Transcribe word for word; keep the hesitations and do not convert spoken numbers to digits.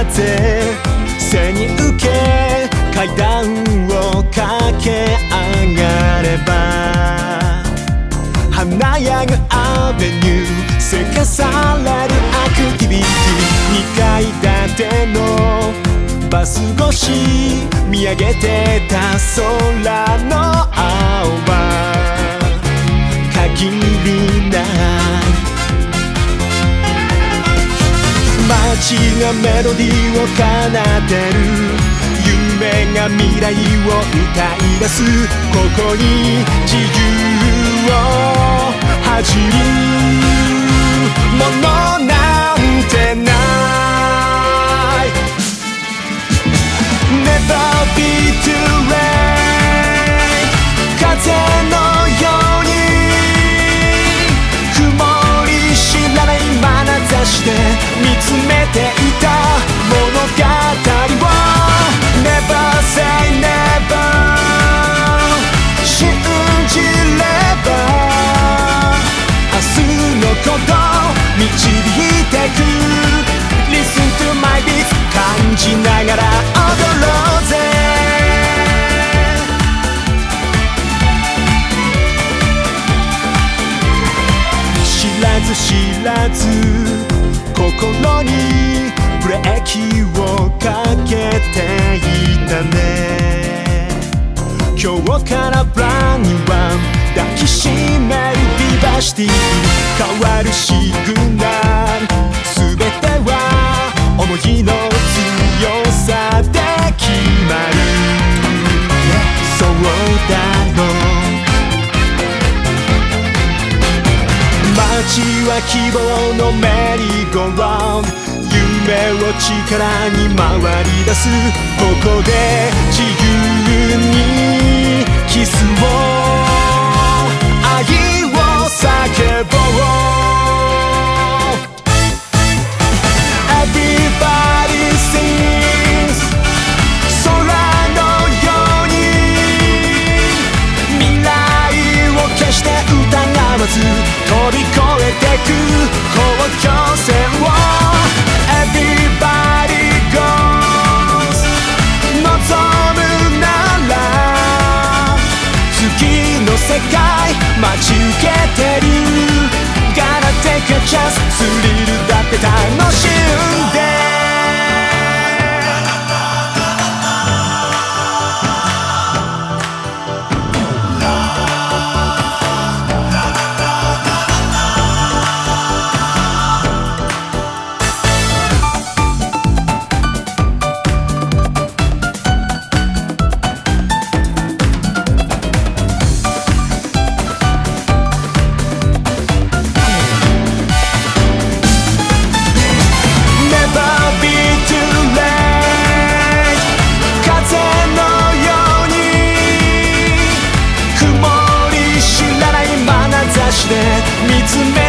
風背に受け階段を駆け上がれば華やぐアベニューせかされるアクティビティにかい建てのバス越し見上げてた空の青は限りない街がメロディーを奏でる夢が未来を歌い出すここに自由を恥じるものなんてない Never be too late 風のように曇り知らない眼差しで見つめていた物語を Never say never 信じれば明日のこと導いてく Listen to my beats 感じながら踊ろうぜ知らず知らず心にブレーキをかけていたね今日からプランには抱きしめるビバシティ変わるシグナル全ては思いの強さで決まるそうだろう街は希望のメリーゴーラウンド夢を力に回り出すここで自由にキスを愛を叫ぼう Everybody sings 空のように未来を決して疑わず飛び越えてく公共線を Everybody goes 望むなら次の世界待ち受けてる Gotta take a chance スリルだって楽しんで見つめ